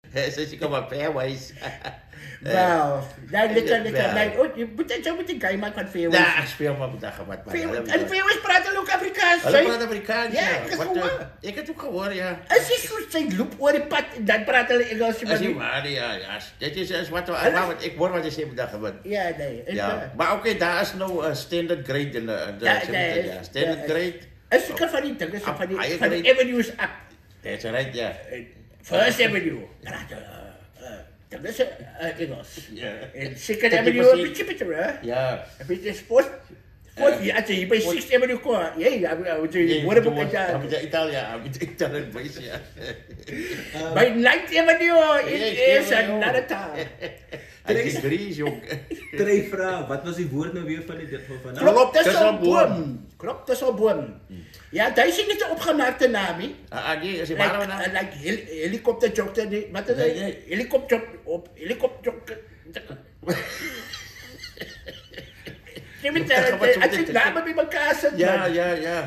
Zo is ik maar Fairways. Wauw. Nou, lekker. Nee, je moet een guy maken van Fairways. Ja, speel maar op dag wat. En Fairways praten ook Afrikaans. Hulle praat Afrikaans. Ja, ek het gehoor. Ik heb het ook gehoord, ja. As jy so sy loop oor die pad en dan praat hulle Engels. As jy maar, ja. Dit is wat ik hoor wat jy sê op dag gewin. Ja, nee. Ja, maar oké, daar is nou een standard grade in de standard grade. Is seker van die ding, is van die avenues up. That's right, ja. First Avenue. Dat is Engels. Ja. En Second Avenue, een beetje beter, hè? Ja. Een beetje sport. Als je hier bij Sixth Avenue komt, ja, woordenboek in daar. Met de Italiaan, ja. Bij Ninth Avenue is another town. Hij is Gries, jong. 3 vrae. Wat was die woord nou weer van die Klop tussen boom. Klop tussen boom. Ja, daar is niet een opgemaakte naam, hè? Nee, is die ware naam? Like helikopterjoker, wat is het? Helikopter. Je weet het, als je namen bij elkaar zet. Ja.